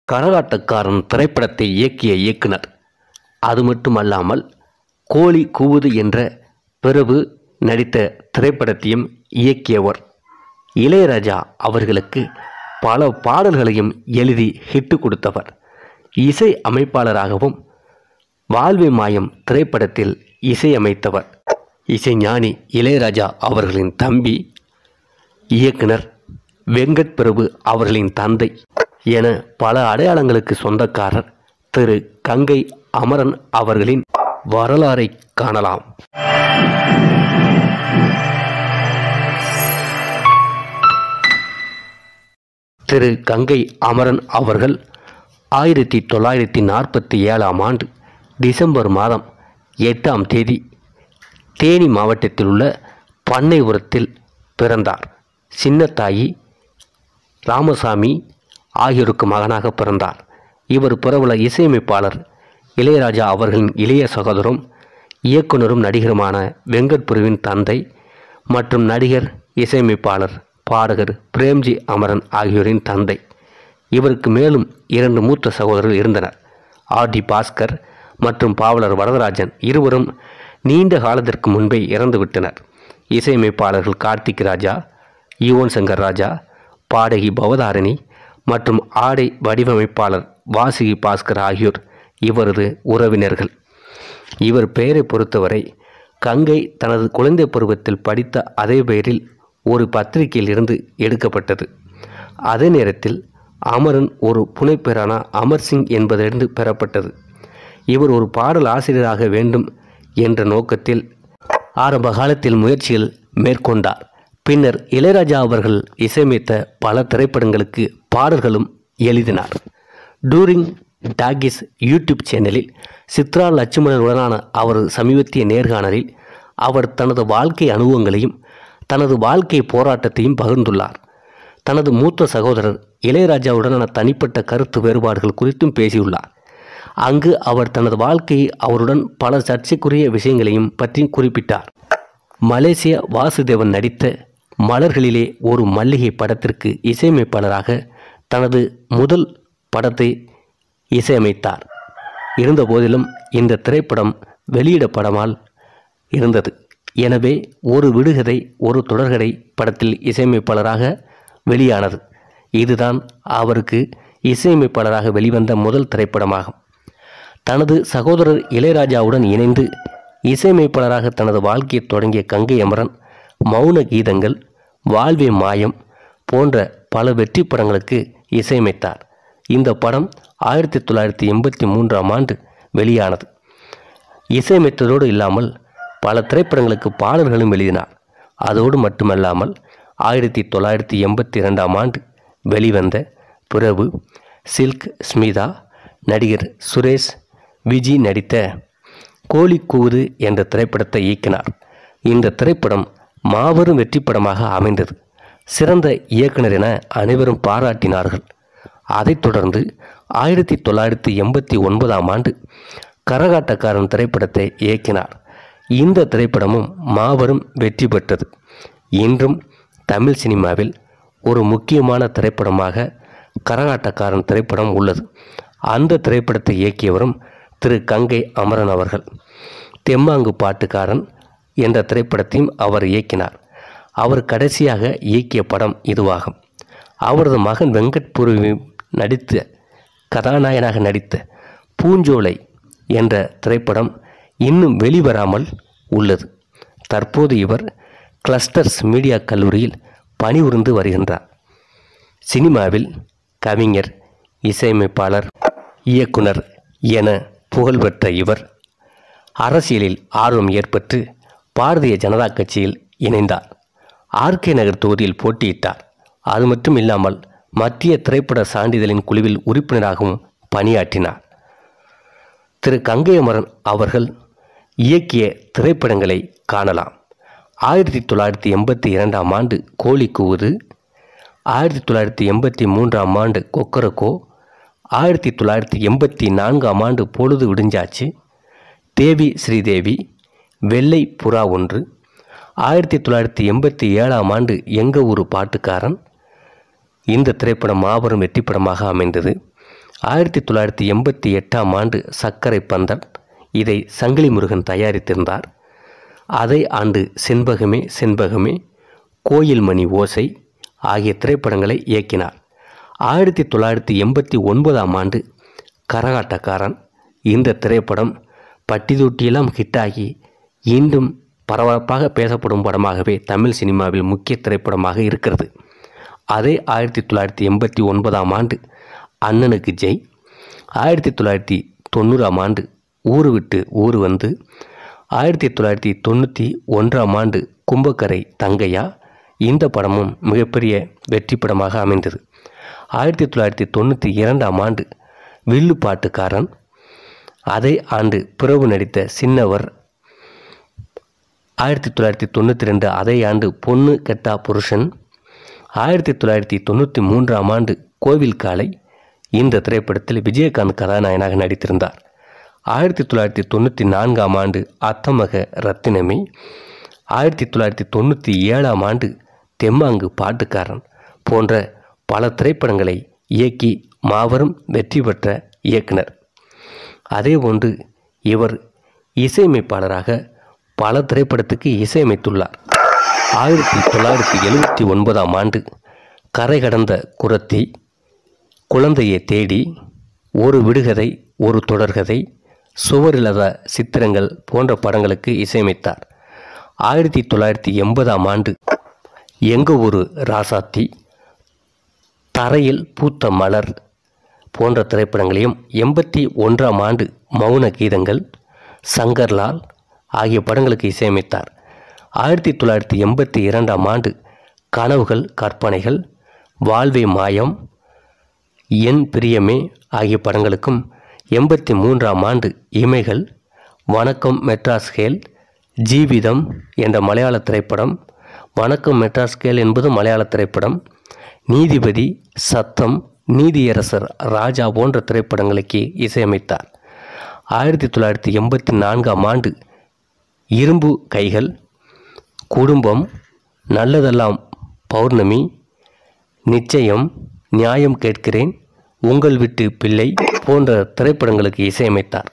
கரகாட்டக்காரன் திரைப்படத்தை இயக்கிய இயக்குனர். அது மட்டுமல்லாமல் கோழி கூவுது என்ற பிரபு நடித்த திரைப்படத்தையும் இயக்கியவர். இளையராஜா அவர்களுக்கு பல பாடல்களையும் எழுதி ஹிட்டு கொடுத்தவர். இசை அமைப்பாளராகவும் வாழ்வே மாயம் திரைப்படத்தில் இசையமைத்தவர். இசைஞானி இளையராஜா அவர்களின் தம்பி, இயக்குனர் வெங்கட் பிரபு அவர்களின் தந்தை என பல அடையாளங்களுக்கு சொந்தக்காரர் திரு கங்கை அமரன் அவர்களின் வரலாறை காணலாம். திரு கங்கை அமரன் அவர்கள் 1947ஆம் ஆண்டு டிசம்பர் மாதம் 8ஆம் தேதி தேனி மாவட்டத்தில் உள்ள பண்ணைபுரத்தில் பிறந்தார். சின்னத்தாயி, ராமசாமி ஆகியோருக்கு மகனாக பிறந்தார். இவர் பிரபல இசையமைப்பாளர் இளையராஜா அவர்களின் இளைய சகோதரரும் இயக்குனரும் நடிகருமான வெங்கட் பிரபுவின் தந்தை மற்றும் நடிகர், இசையமைப்பாளர், பாடகர் பிரேம்ஜி அமரன் ஆகியோரின் தந்தை. இவருக்கு மேலும் 2 மூத்த சகோதரர்கள் இருந்தனர். ஆர்.டி. பாஸ்கர் மற்றும் பாவலர் வரதராஜன் இருவரும் நீண்ட காலத்திற்கு முன்பே இறந்துவிட்டனர். இசையமைப்பாளர்கள் கார்த்திக் ராஜா, யுவன் சங்கர் ராஜா, பாடகி பவதாரணி மற்றும் ஆடை வடிவமைப்பாளர் வாசுகி பாஸ்கர் ஆகியோர் இவரது உறவினர்கள். இவர் பெயரை பொறுத்தவரை கங்கை தனது குழந்தை பருவத்தில் படித்த அதே பெயரில் ஒரு பத்திரிகையில் இருந்து எடுக்கப்பட்டது. அதே நேரத்தில் அமரன் ஒரு புனைப்பெயரான அமர்சிங் என்பதிலிருந்து பெறப்பட்டது. இவர் ஒரு பாடல் ஆசிரியராக வேண்டும் என்ற நோக்கத்தில் ஆரம்ப காலத்தில் முயற்சிகள் மேற்கொண்டார். பின்னர் இளையராஜா அவர்கள் இசையமைத்த பல திரைப்படங்களுக்கு பாடல்களும் எழுதினார். டூரிங் டாகிஸ் யூடியூப் சேனலில் சித்ரா லட்சுமணனுடனான அவரது சமீபத்திய நேர்காணலில் அவர் தனது வாழ்க்கை அனுபவங்களையும் தனது வாழ்க்கை போராட்டத்தையும் பகிர்ந்துள்ளார். தனது மூத்த சகோதரர் இளையராஜாவுடனான தனிப்பட்ட கருத்து வேறுபாடுகள் குறித்தும் பேசியுள்ளார். அங்கு அவர் தனது வாழ்க்கையை, அவருடன் பல சர்ச்சைக்குரிய விஷயங்களையும் பற்றி குறிப்பிட்டார். மலேசிய வாசுதேவன் நடித்த மலர்களிலே ஒரு மல்லிகை படத்திற்கு இசையமைப்பாளராக தனது முதல் படத்தை இசையமைத்தார். இருந்தபோதிலும் இந்த திரைப்படம் வெளியிடப்படாமல் இருந்தது. எனவே ஒரு விடுகதை ஒரு தொடர்கதை படத்தில் இசையமைப்பாளராக வெளியானது. இதுதான் அவருக்கு இசையமைப்பாளராக வெளிவந்த முதல் திரைப்படமாகும். தனது சகோதரர் இளையராஜாவுடன் இணைந்து இசையமைப்பாளராக தனது வாழ்க்கையை தொடங்கிய கங்கை அமரன் மௌன கீதங்கள், வாழ்வே மாயம் போன்ற பல வெற்றி படங்களுக்கு இசையமைத்தார். இந்த படம் 1983ஆம் ஆண்டு வெளியானது. இசையமைத்ததோடு இல்லாமல் பல திரைப்படங்களுக்கு பாடல்களும் எழுதினார். அதோடு மட்டுமல்லாமல் 1982ஆம் ஆண்டு வெளிவந்த பிரபு, சில்க் ஸ்மிதா, நடிகர் சுரேஷ், விஜி நடித்த கோழி கூவுது என்ற திரைப்படத்தை இயக்கினார். இந்த திரைப்படம் மாபெரும் வெற்றி படமாக அமைந்தது. சிறந்த இயக்குனர் என அனைவரும் பாராட்டினார்கள். அதைத் தொடர்ந்து 1989ஆம் ஆண்டு கரகாட்டக்காரன் திரைப்படத்தை இயக்கினார். இந்த திரைப்படமும் மாபெரும் வெற்றி பெற்றது. இன்றும் தமிழ் சினிமாவில் ஒரு முக்கியமான திரைப்படமாக கரகாட்டக்காரன் திரைப்படம் உள்ளது. அந்த திரைப்படத்தை இயக்கியவரும் திரு கங்கை அமரன் அவர்கள். தெம்மாங்கு பாட்டுக்காரன் என்ற திரைப்படத்தையும் அவர் இயக்கினார். அவர் கடைசியாக இயக்கிய படம் இதுவாகும். அவரது மகன் வெங்கட் பிரபு கதாநாயகனாக நடித்த பூஞ்சோலை என்ற திரைப்படம் இன்னும் வெளிவராமல் உள்ளது. தற்போது இவர் கிளஸ்டர்ஸ் மீடியா கல்லூரியில் பணிபுரிந்து வருகின்றார். சினிமாவில் கவிஞர், இசையமைப்பாளர், இயக்குனர் என புகழ்பெற்ற இவர் அரசியலில் ஆர்வம் ஏற்பட்டு பாரதிய ஜனதா கட்சியில் இணைந்தார். ஆர்கே நகர் தொகுதியில் போட்டியிட்டார். அது மட்டும் இல்லாமல் மத்திய திரைப்பட சான்றிதழின் குழுவில் உறுப்பினராகவும் பணியாற்றினார். திரு கங்கை அமரன் அவர்கள் இயக்கிய திரைப்படங்களை காணலாம். 1982ஆம் ஆண்டு கோழி கூவுது, 1983ஆம் ஆண்டு கொக்கரக்கோ, 1984ஆம் ஆண்டு பொழுது விடிஞ்சாச்சு, தேவி ஸ்ரீதேவி, வெள்ளை புறா ஒன்று, 1987ஆம் ஆண்டு எங்க ஊரு பாட்டுக்காரன். இந்த திரைப்படம் மாபெரும் வெற்றி படமாக அமைந்தது. 1988ஆம் ஆண்டு சர்க்கரை பந்தல், இதை சங்கிலி முருகன் தயாரித்திருந்தார். அதே ஆண்டு செண்பகமே செண்பகமே, கோயில் மணி ஓசை ஆகிய திரைப்படங்களை இயக்கினார். 1989ஆம் ஆண்டு கரகாட்டக்காரன், இந்த திரைப்படம் பட்டி தொட்டியெல்லாம் ஹிட்டாகி இன்றும் பரபரப்பாக பேசப்படும் படமாகவே தமிழ் சினிமாவில் முக்கிய திரைப்படமாக இருக்கிறது. அதே 1989ஆம் ஆண்டு அண்ணனுக்கு ஜெய், 1990ஆம் ஆண்டு ஊரு விட்டு ஊரு வந்து, 1991ஆம் ஆண்டு கும்பக்கரை தங்கையா, இந்த படமும் மிகப்பெரிய வெற்றி படமாக அமைந்தது. 1992ஆம் ஆண்டு வில்லுப்பாட்டுக்காரன், அதே ஆண்டு பிரபு நடித்த சின்னவர், 1992 அதே ஆண்டு பொண்ணு கெட்டா புருஷன், 1993ஆம் ஆண்டு கோவில் காலை, இந்த திரைப்படத்தில் விஜயகாந்த் கதாநாயகனாக நடித்திருந்தார். 1994ஆம் ஆண்டு அத்தமக ரத்தினமே, 1997ஆம் ஆண்டு தெம்மாங்கு பாட்டுக்காரன் போன்ற பல திரைப்படங்களை இயக்கி மாபெரும் வெற்றி பெற்ற இயக்குனர். அதேபோன்று இவர் இசையமைப்பாளராக பல திரைப்படத்துக்கு இசையமைத்துள்ளார். 1979ஆம் ஆண்டு கரை கடந்த குறத்தி, குழந்தையை தேடி, ஒரு விடுகதை ஒரு தொடர்கதை, சுவரில்லாத சித்திரங்கள் போன்ற படங்களுக்கு இசையமைத்தார். 1980ஆம் ஆண்டு எங்க ஒரு ராசாத்தி, தரையில் பூத்த மலர் போன்ற திரைப்படங்களையும், 81ஆம் ஆண்டு மௌன கீதங்கள், சங்கர்லால் ஆகிய படங்களுக்கு இசையமைத்தார். 1982ஆம் ஆண்டு கனவுகள் கற்பனைகள், வாழ்வே மாயம், என் பிரியமே ஆகிய படங்களுக்கும், 83ஆம் ஆண்டு இமைகள், வணக்கம் மெட்ராஸ் கேல், ஜீவிதம் என்ற மலையாள திரைப்படம், வணக்கம் மெட்ராஸ் கேல் என்பது மலையாள திரைப்படம், நீதிபதி, சத்தம், நீதியரசர் ராஜா போன்ற திரைப்படங்களுக்கு இசையமைத்தார். 1984ஆம் ஆண்டு இரும்பு கைகள், குடும்பம், நல்லதெல்லாம் பௌர்ணமி, நிச்சயம், நியாயம் கேட்கிறேன், உங்கள் வீட்டு பிள்ளை போன்ற திரைப்படங்களுக்கு இசையமைத்தார்.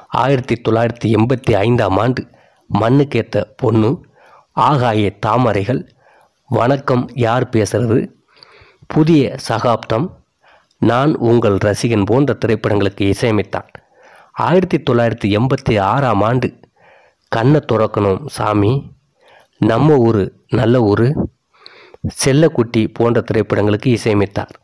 1985ஆம் ஆண்டு மண்ணுக்கேத்த பொண்ணு, ஆகாய தாமரைகள், வணக்கம் யார் பேசுறது, புதிய சகாப்தம், நான் உங்கள் ரசிகன் போன்ற திரைப்படங்களுக்கு இசையமைத்தார். 1986ஆம் ஆண்டு கண்ணை துறக்கணும் சாமி, நம்ம ஊரு நல்ல ஊரு, செல்லக்குட்டி போன்ற திரைப்படங்களுக்கு இசையமைத்தார்.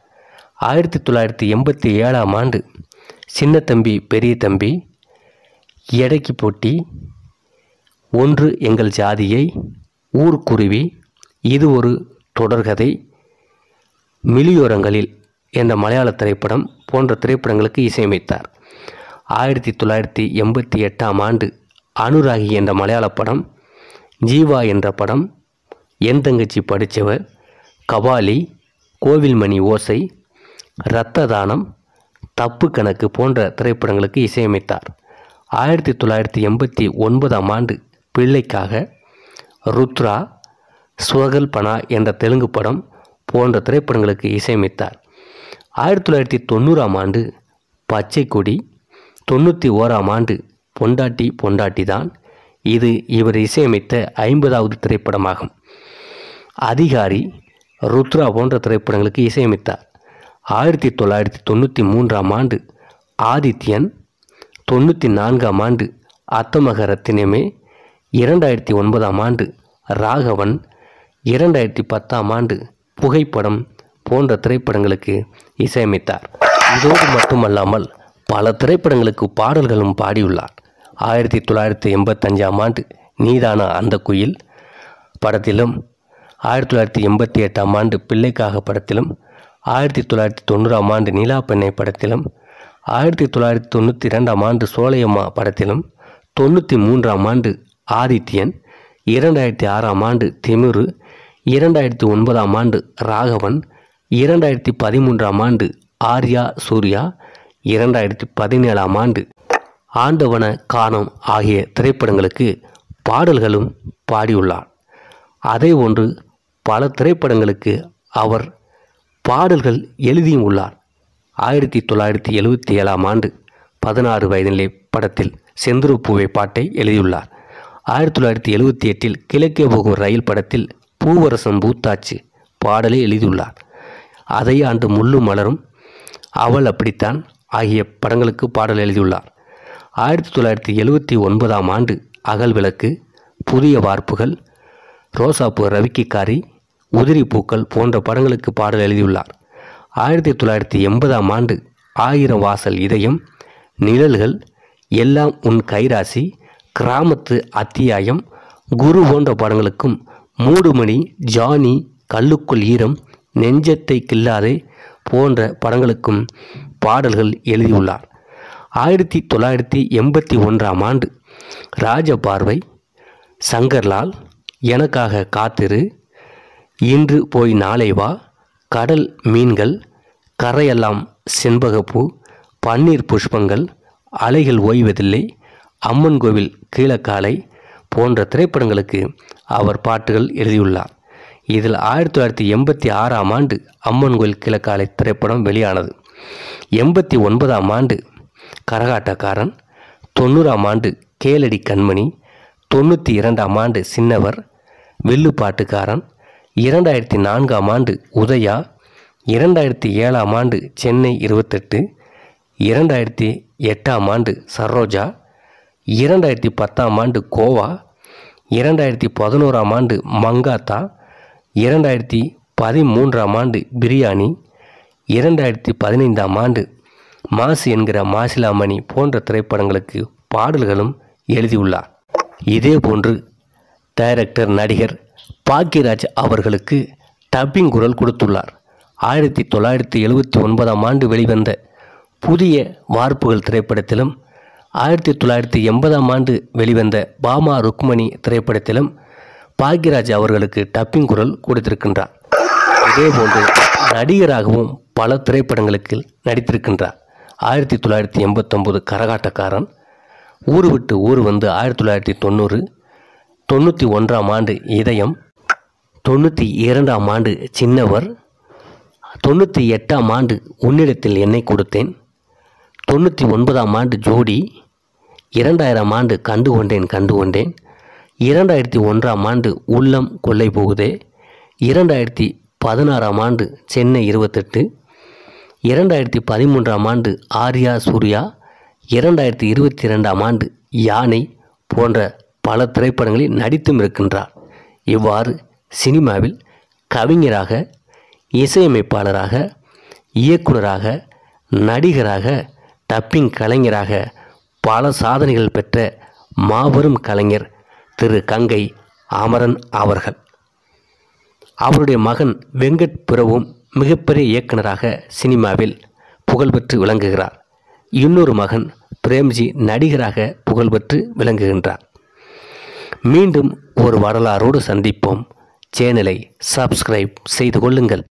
1987ஆம் ஆண்டு சின்ன தம்பி பெரிய தம்பி, எடைக்கு போட்டி, ஒன்று எங்கள் ஜாதியை, ஊர்க்குருவி, இது ஒரு தொடர்கதை, மிலியோரங்களில் என்ற மலையாள திரைப்படம் போன்ற திரைப்படங்களுக்கு இசையமைத்தார். 1988ஆம் ஆண்டு அனுராகி என்ற மலையாள படம், ஜீவா என்ற படம், என் தங்கச்சி படித்தவர், கபாலி, கோவில் மணி ஓசை, இரத்த தானம், தப்பு கணக்கு போன்ற திரைப்படங்களுக்கு இசையமைத்தார். 1989ஆம் ஆண்டு பிள்ளைக்காக, ருத்ரா, சுவகல்பனா என்ற தெலுங்கு படம் போன்ற திரைப்படங்களுக்கு இசையமைத்தார். 1990ஆம் ஆண்டு பச்சை கொடி, 91ஆம் ஆண்டு பொண்டாட்டி பொண்டாட்டி தான், இது இவர் இசையமைத்த 50வது திரைப்படமாகும். அதிகாரி, ருத்ரா போன்ற திரைப்படங்களுக்கு இசையமைத்தார். 1993ஆம் ஆண்டு ஆதித்யன், 94ஆம் ஆண்டு அத்தமக ரத்தினமே, 2009ஆம் ஆண்டு ராகவன், 2010ஆம் ஆண்டு புகைப்படம் போன்ற திரைப்படங்களுக்கு இசையமைத்தார். இதோடு மட்டுமல்லாமல் பல திரைப்படங்களுக்கு பாடல்களும் பாடியுள்ளார். 1985ஆம் ஆண்டு நீதான அந்த குயில் படத்திலும், 1988ஆம் ஆண்டு பிள்ளைக்காக படத்திலும், 1990ஆம் ஆண்டு நிலா பெண்ணை படத்திலும், 1992ஆம் ஆண்டு சோலையம்மா படத்திலும், 93ஆம் ஆண்டு ஆதித்யன், 2006ஆம் ஆண்டு திமிரு, 2009ஆம் ஆண்டு ராகவன், 2013ஆம் ஆண்டு ஆர்யா சூர்யா, 2017ஆம் ஆண்டு ஆண்டவன காணோம் ஆகிய திரைப்படங்களுக்கு பாடல்களும் பாடியுள்ளார். அதே ஒன்று பல திரைப்படங்களுக்கு அவர் பாடல்கள் எழுதியும் உள்ளார். 1977ஆம் ஆண்டு 16 வயதிலே படத்தில் செந்துருப்பூவை பாட்டை எழுதியுள்ளார். 1978இல் கிழக்கே போகும் ரயில் படத்தில் பூவரசம் பூத்தாச்சு பாடலை எழுதியுள்ளார். அதே ஆண்டு முள்ளும் மலரும், அவள் அப்படித்தான் ஆகிய படங்களுக்கு பாடல் எழுதியுள்ளார். 1979ஆம் ஆண்டு அகல் விளக்கு, புதிய வார்ப்புகள், ரோசாப்பூ ரவிக்கிக்காரி, உதிரி பூக்கள் போன்ற படங்களுக்கு பாடல் எழுதியுள்ளார். 1980ஆம் ஆண்டு ஆயிரம் வாசல் இதயம், நிழல்கள், எல்லாம் உன் கைராசி, கிராமத்து அத்தியாயம், குரு போன்ற படங்களுக்கும் மூடுமணி, ஜானி, கல்லுக்குள் ஈரம், நெஞ்சத்தை கில்லாதே போன்ற படங்களுக்கும் பாடல்கள் எழுதியுள்ளார். 1981ஆம் ஆண்டு ராஜபார்வை, சங்கர்லால், எனக்காக காத்திரு, இன்று போய் நாளை வா, கடல் மீன்கள், கரையெல்லாம் செண்பகப்பூ, பன்னீர் புஷ்பங்கள், அலைகள் ஓய்வதில்லை, அம்மன் கோவில் கீழக்காலை போன்ற திரைப்படங்களுக்கு அவர் பாட்டுகள் எழுதியுள்ளார். இதில் 1986ஆம் ஆண்டு அம்மன் கோவில் கீழக்காலை திரைப்படம் வெளியானது. 89ஆம் ஆண்டு கரகாட்டக்காரன், 90ஆம் ஆண்டு கேளடி கண்மணி, 92ஆம் ஆண்டு சின்னவர், வில்லுப்பாட்டுக்காரன், 2004ஆம் ஆண்டு உதயா, 2007ஆம் ஆண்டு சென்னை 28, 2008ஆம் ஆண்டு சரோஜா, 2010ஆம் ஆண்டு கோவா, 2011ஆம் ஆண்டு மங்காத்தா, 2013ஆம் ஆண்டு பிரியாணி, 2015ஆம் ஆண்டு மாசு என்கிற மாசிலாமணி போன்ற திரைப்படங்களுக்கு பாடல்களும் எழுதியுள்ளார். இதேபோன்று டைரக்டர் நடிகர் பாக்யராஜ் அவர்களுக்கு டப்பிங் குரல் கொடுத்துள்ளார். 1979ஆம் ஆண்டு வெளிவந்த புதிய வார்ப்புகள் திரைப்படத்திலும் 1980ஆம் ஆண்டு வெளிவந்த பாமா ருக்மணி திரைப்படத்திலும் பாக்யராஜ் அவர்களுக்கு டப்பிங் குரல் கொடுத்திருக்கின்றார். இதேபோன்று நடிகராகவும் பல திரைப்படங்களுக்கு நடித்திருக்கின்றார். 1989 கரகாட்டக்காரன், ஊரு விட்டு ஊர் வந்து 1990, 91ஆம் ஆண்டு இதயம், 92ஆம் ஆண்டு சின்னவர், 98ஆம் ஆண்டு உன்னிடத்தில் என்னை கொடுத்தேன், 99ஆம் ஆண்டு ஜோடி, 2000ஆம் ஆண்டு கண்டு கொண்டேன் 2001ஆம் ஆண்டு உள்ளம் கொள்ளை போகுதே, 2016ஆம் ஆண்டு சென்னை 28, 2013ஆம் ஆண்டு ஆர்யா சூர்யா, 2022ஆம் ஆண்டு யானை போன்ற பல திரைப்படங்களில் நடித்தும் இருக்கின்றார். இவ்வாறு சினிமாவில் கவிஞராக, இசையமைப்பாளராக, இயக்குனராக, நடிகராக, டப்பிங் கலைஞராக பல சாதனைகள் பெற்ற மாபெரும் கலைஞர் திரு கங்கை அமரன் அவர்கள். அவருடைய மகன் வெங்கட் பிரபுவும் மிகப்பெரிய இயக்குனராக சினிமாவில் புகழ்பெற்று விளங்குகிறார். இன்னொரு மகன் பிரேம்ஜி நடிகராக புகழ்பெற்று விளங்குகின்றார். மீண்டும் ஒரு வரலாறோடு சந்திப்போம். சேனலை சப்ஸ்கிரைப் செய்து கொள்ளுங்கள்.